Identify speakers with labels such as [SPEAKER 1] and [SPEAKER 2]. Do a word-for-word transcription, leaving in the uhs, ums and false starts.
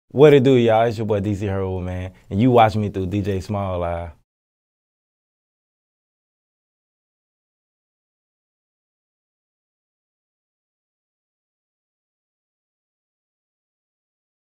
[SPEAKER 1] What it do, y'all? It's your boy D C Herbo, man. And you watching me through D J Smallz Live.